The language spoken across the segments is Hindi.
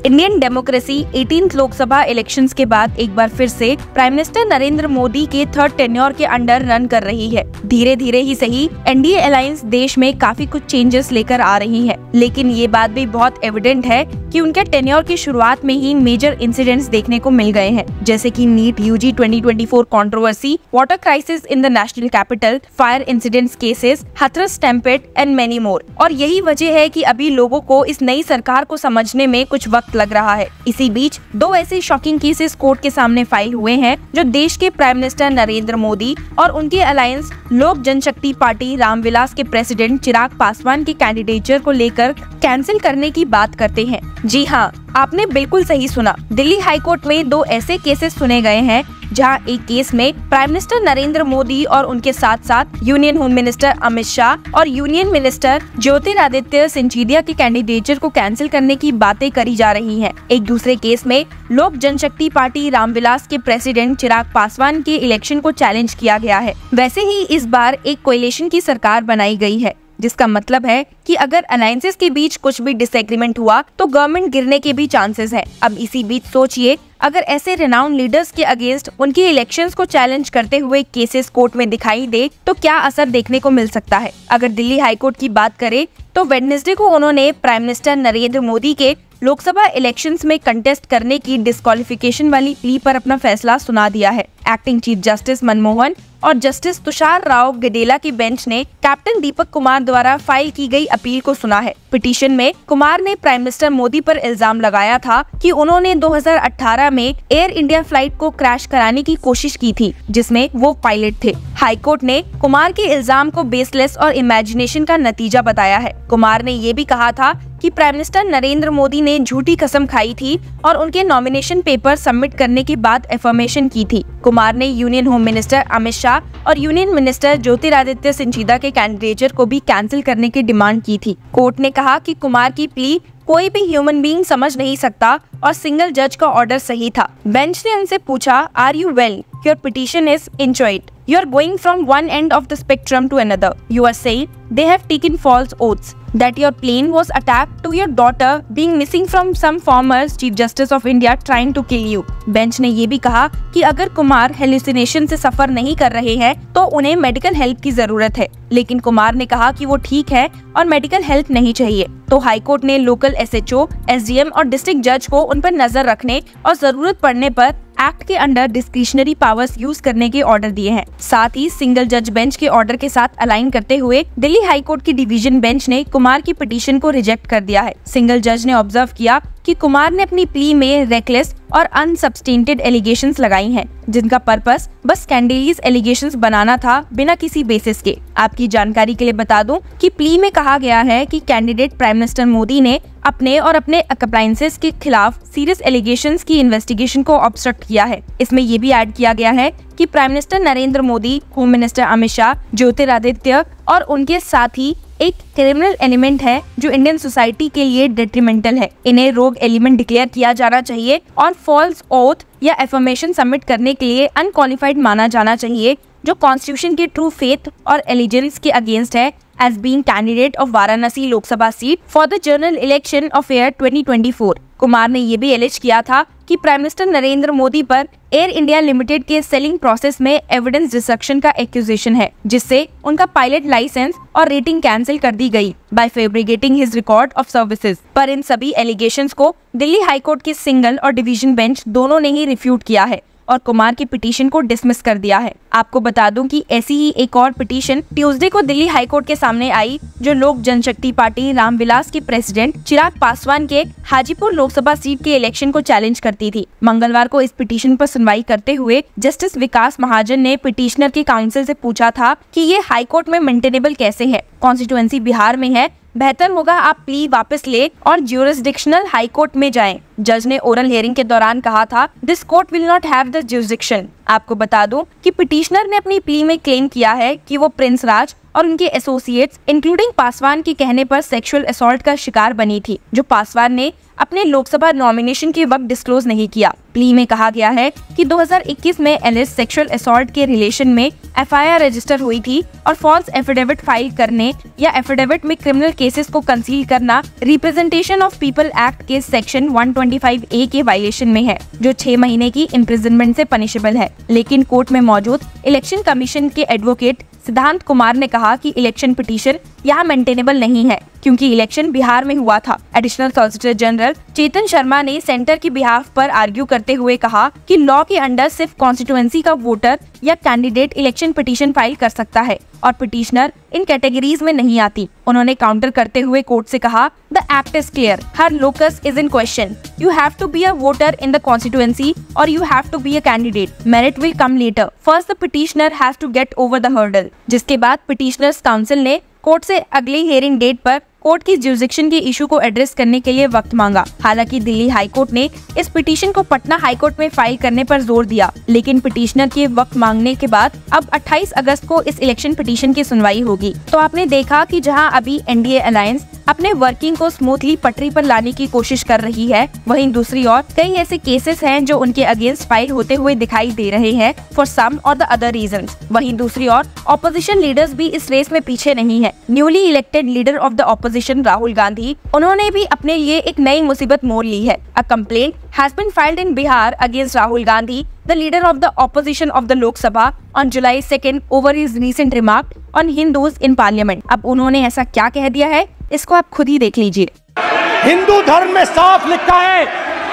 Indian democracy 18th Lok Sabha elections के बाद एक बार फिर से प्राइम मिनिस्टर नरेंद्र मोदी के थर्ड टेन्योर के अंडर रन कर रही है। धीरे धीरे ही सही, एनडीए अलायंस देश में काफी कुछ चेंजेस लेकर आ रही है, लेकिन ये बात भी बहुत एविडेंट है कि उनके टेन्योर की शुरुआत में ही मेजर इंसिडेंट्स देखने को मिल गए हैं, जैसे कि NEET UG 2024 controversy, water crisis in the national capital, fire incidents cases, Hathras stampede and many more. और यही वजह है कि अभी लोगों को इस नई सरकार को समझने में कुछ वक्त लग रहा है। इसी बीच दो ऐसे शॉकिंग केसेस कोर्ट के सामने फाइल हुए हैं जो देश के प्राइम मिनिस्टर नरेंद्र मोदी और उनके अलायंस लोक जनशक्ति पार्टी रामविलास के प्रेसिडेंट चिराग पासवान की कैंडिडेचर को लेकर कैंसिल करने की बात करते हैं। जी हाँ, आपने बिल्कुल सही सुना। दिल्ली हाईकोर्ट में दो ऐसे केसेस सुने गए हैं जहां एक केस में प्राइम मिनिस्टर नरेंद्र मोदी और उनके साथ साथ union home minister Amit Shah और यूनियन मिनिस्टर ज्योतिरादित्य सिंधिया के कैंडिडेचर को कैंसिल करने की बातें करी जा रही हैं। एक दूसरे केस में लोक जनशक्ति पार्टी रामविलास के प्रेसिडेंट चिराग पासवान के इलेक्शन को चैलेंज किया गया है। वैसे ही इस बार एक कोएलिशन की सरकार बनाई गई है, जिसका मतलब है कि अगर अलायंसेस के बीच कुछ भी डिसएग्रीमेंट हुआ तो गवर्नमेंट गिरने के भी चांसेस हैं। अब इसी बीच सोचिए, अगर ऐसे रेनाउंड लीडर्स के अगेंस्ट उनके इलेक्शंस को चैलेंज करते हुए केसेस कोर्ट में दिखाई दे तो क्या असर देखने को मिल सकता है। अगर दिल्ली हाईकोर्ट की बात करें तो वेडनेसडे को उन्होंने प्राइम मिनिस्टर नरेंद्र मोदी के लोकसभा इलेक्शंस में कंटेस्ट करने की डिस्क्वालिफिकेशन वाली प्ली पर अपना फैसला सुना दिया है। एक्टिंग चीफ जस्टिस मनमोहन और जस्टिस तुषार राव गडेला की बेंच ने कैप्टन दीपक कुमार द्वारा फाइल की गई अपील को सुना है। पिटीशन में कुमार ने प्राइम मिनिस्टर मोदी पर इल्जाम लगाया था कि उन्होंने 2018 में एयर इंडिया फ्लाइट को क्रैश कराने की कोशिश की थी, जिसमें वो पायलट थे। हाईकोर्ट ने कुमार के इल्जाम को बेसलेस और इमेजिनेशन का नतीजा बताया है। कुमार ने ये भी कहा था कि प्राइम मिनिस्टर नरेंद्र मोदी ने झूठी कसम खाई थी और उनके नॉमिनेशन पेपर सबमिट करने के बाद एफर्मेशन की थी। कुमार ने union home minister Amit Shah और यूनियन मिनिस्टर ज्योतिरादित्य सिंधिया के कैंडिडेचर को भी कैंसिल करने की डिमांड की थी। कोर्ट ने कहा कि कुमार की प्ली कोई भी ह्यूमन बीइंग समझ नहीं सकता और सिंगल जज का ऑर्डर सही था। बेंच ने उनसे पूछा, are you well? Your petition is inchoate. You are going from one end of the spectrum to another. You are saying they have taken false oaths, that your plane was attacked to your daughter being missing from some former Chief Justice of India trying to kill you. Bench ने ये भी कहा कि अगर कुमार हेलुसिनेशन से सफर नहीं कर रहे हैं तो उन्हें मेडिकल हेल्प की जरूरत है, लेकिन कुमार ने कहा कि वो ठीक है और मेडिकल हेल्प नहीं चाहिए। तो हाईकोर्ट ने लोकल एसएचओ, एसडीएम और डिस्ट्रिक्ट जज को उन पर नजर रखने और जरूरत पड़ने पर एक्ट के अंडर डिस्क्रिशनरी पावर्स यूज करने के ऑर्डर दिए हैं। साथ ही सिंगल जज बेंच के ऑर्डर के साथ अलाइन करते हुए दिल्ली हाईकोर्ट की डिवीजन बेंच ने कुमार की पिटीशन को रिजेक्ट कर दिया है। सिंगल जज ने ऑब्जर्व किया कि कुमार ने अपनी प्ली में रेकलेस और अनसब्सटेंटेड एलिगेशंस लगाई हैं, जिनका पर्पस बस स्कैंडलियस एलिगेशंस बनाना था बिना किसी बेसिस के। आपकी जानकारी के लिए बता दूं कि प्ली में कहा गया है कि कैंडिडेट प्राइम मिनिस्टर मोदी ने अपने और अपने अप्लायंसेस के खिलाफ सीरियस एलिगेशंस की इन्वेस्टिगेशन को ऑब्स्ट्रक्ट किया है। इसमें ये भी ऐड किया गया है कि prime minister Narendra Modi, home minister Amit Shah, Jyotiraditya और उनके साथी एक क्रिमिनल एलिमेंट है जो इंडियन सोसाइटी के लिए डेट्रीमेंटल है। इन्हें रोग एलिमेंट डिक्लेयर किया जाना चाहिए और फॉल्स ओथ या एफर्मेशन सबमिट करने के लिए अनक्वालिफाइड माना जाना चाहिए, जो कॉन्स्टिट्यूशन के ट्रू फेथ और एलिजेंस के अगेंस्ट है as being candidate of Varanasi Lok Sabha seat for the general election of year 2024। Kumar ने ये भी एलिज किया था कि प्राइम मिनिस्टर नरेंद्र मोदी पर एयर इंडिया लिमिटेड के सेलिंग प्रोसेस में एविडेंस डिस्ट्रक्शन का एक्यूजेशन है, जिससे उनका पायलट लाइसेंस और रेटिंग कैंसिल कर दी गई by fabricating his record of services. पर इन सभी एलिगेशंस को दिल्ली हाईकोर्ट के सिंगल और डिवीजन बेंच दोनों ने ही रिफ्यूट किया है और कुमार की पिटीशन को डिसमिस कर दिया है। आपको बता दूं कि ऐसी ही एक और पिटीशन ट्यूसडे को दिल्ली हाईकोर्ट के सामने आई, जो लोक जनशक्ति पार्टी रामविलास के प्रेसिडेंट चिराग पासवान के हाजीपुर लोकसभा सीट के इलेक्शन को चैलेंज करती थी। मंगलवार को इस पिटीशन पर सुनवाई करते हुए जस्टिस विकास महाजन ने पिटीशनर के काउंसिल से पूछा था कि ये हाईकोर्ट में मेंटेनेबल कैसे है। कॉन्स्टिट्यूएंसी बिहार में है, बेहतर होगा आप प्ली वापस ले और ज्यूरिसडिक्शनल हाई कोर्ट में जाएं। जज ने ओरल हियरिंग के दौरान कहा था, this court will not have the jurisdiction. आपको बता दूं कि पिटीशनर ने अपनी प्ली में क्लेम किया है कि वो प्रिंस राज और उनके एसोसिएट्स इंक्लूडिंग पासवान के कहने पर सेक्सुअल असॉल्ट का शिकार बनी थी, जो पासवान ने अपने लोकसभा नॉमिनेशन के वक्त डिस्क्लोज नहीं किया। प्ली में कहा गया है कि 2021 में एलिस सेक्सुअल असॉल्ट के रिलेशन में एफआईआर रजिस्टर हुई थी और फॉल्स एफिडेविट फाइल करने या एफिडेविट में क्रिमिनल केसेस को कंसील करना रिप्रेजेंटेशन ऑफ पीपल एक्ट के सेक्शन 125A के वायलेशन में है, जो 6 महीने की इम्प्रिजनमेंट से पनिशेबल है। लेकिन कोर्ट में मौजूद इलेक्शन कमीशन के एडवोकेट सिद्धांत कुमार ने कहा कि इलेक्शन पिटीशन यहाँ मेंटेनेबल नहीं है, क्योंकि इलेक्शन बिहार में हुआ था। Additional solicitor general Chetan Sharma ने सेंटर की बिहाफ पर आर्ग्यू करते हुए कहा कि लॉ के अंडर सिर्फ कॉन्स्टिट्यूएंसी का वोटर या कैंडिडेट इलेक्शन पिटीशन फाइल कर सकता है और पिटीशनर इन कैटेगरीज में नहीं आती। उन्होंने काउंटर करते हुए कोर्ट से कहा, the act is clear, her locus is in question, you have to be a voter in the constituency और you have to be a candidate, merit will come later, first the petitioner has to get over the hurdle. जिसके बाद पिटीशनर्स काउंसिल ने कोर्ट से अगली हियरिंग डेट पर कोर्ट की जुरिसडिक्शन के इशू को एड्रेस करने के लिए वक्त मांगा। हालांकि दिल्ली हाई कोर्ट ने इस पिटीशन को पटना हाई कोर्ट में फाइल करने पर जोर दिया, लेकिन पिटीशनर के वक्त मांगने के बाद अब 28 अगस्त को इस इलेक्शन पिटीशन की सुनवाई होगी। तो आपने देखा कि जहां अभी एनडीए अलायंस अपने वर्किंग को स्मूथली पटरी पर लाने की कोशिश कर रही है, वहीं दूसरी ओर कई ऐसे केसेस हैं जो उनके अगेंस्ट फाइल होते हुए दिखाई दे रहे हैं फॉर सम और द अदर रीजंस। वहीं दूसरी ओर ऑपोजिशन लीडर्स भी इस रेस में पीछे नहीं है। Newly elected leader of the opposition Rahul Gandhi, उन्होंने भी अपने लिए एक नई मुसीबत मोड़ ली है। A complaint has been filed in Bihar against Rahul Gandhi, the leader of the opposition of the Lok Sabha, on July 2nd over his recent remark on Hindus in Parliament। अब उन्होंने ऐसा क्या कह दिया है, इसको आप खुद ही देख लीजिए। हिंदू धर्म में साफ लिखा है,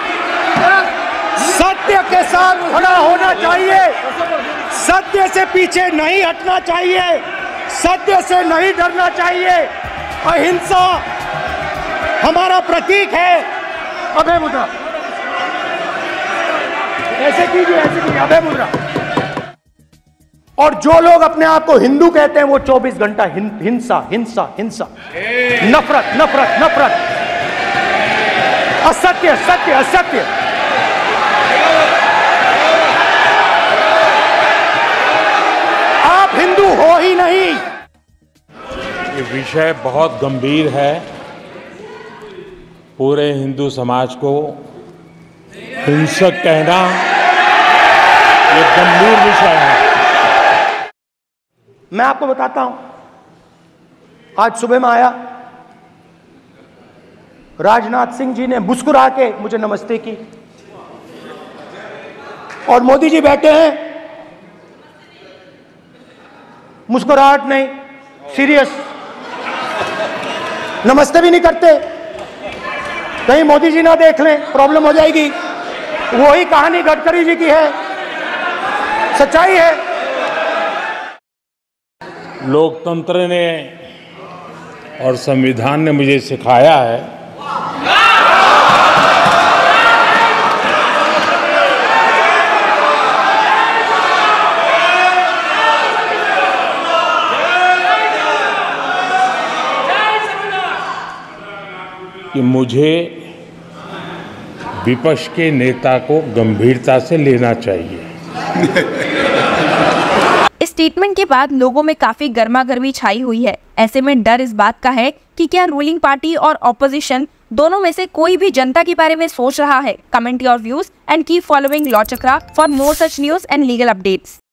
सत्य के साथ खड़ा होना चाहिए, सत्य से पीछे नहीं हटना चाहिए, सत्य से नहीं डरना चाहिए। अहिंसा हमारा प्रतीक है। अभय मुद्रा ऐसे कीजिए, अभय मुद्रा। और जो लोग अपने आप को हिंदू कहते हैं वो 24 घंटा हिंसा हिंसा हिंसा, नफरत नफरत नफरत, असत्य सत्य असत्य। आप हिंदू हो ही नहीं। ये विषय बहुत गंभीर है। पूरे हिंदू समाज को हिंसक कहना ये गंभीर विषय है। मैं आपको बताता हूं, आज सुबह में आया, राजनाथ सिंह जी ने मुस्कुरा के मुझे नमस्ते की और मोदी जी बैठे हैं, मुस्कुराहट नहीं, सीरियस, नमस्ते भी नहीं करते। कहीं मोदी जी ना देख लें, प्रॉब्लम हो जाएगी। वही कहानी गडकरी जी की है, सच्चाई है। लोकतंत्र ने और संविधान ने मुझे सिखाया है कि मुझे विपक्ष के नेता को गंभीरता से लेना चाहिए। इस स्टेटमेंट के बाद लोगों में काफी गर्मागर्मी छाई हुई है। ऐसे में डर इस बात का है कि क्या रूलिंग पार्टी और ऑपोजिशन दोनों में से कोई भी जनता के बारे में सोच रहा है। Comment your views and keep following law Chakra for more such news and legal updates.